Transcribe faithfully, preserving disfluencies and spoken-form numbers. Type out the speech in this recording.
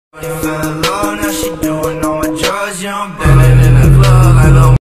Fell in love, now she doing all my drugs. Yeah, I'm bending in the club.